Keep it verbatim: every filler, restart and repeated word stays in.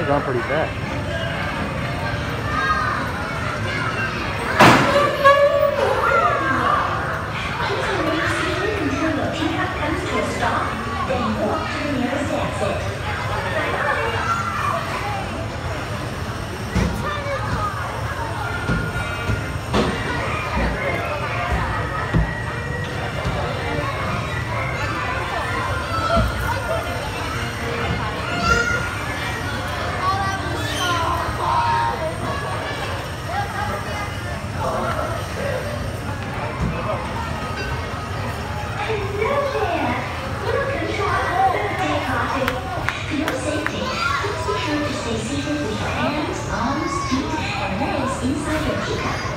time's gone pretty fast. Until your pickup comes to a stop, then walk to the nearest exit. For your safety, please be sure to stay seated with your hands, arms, feet, and legs inside your pickup.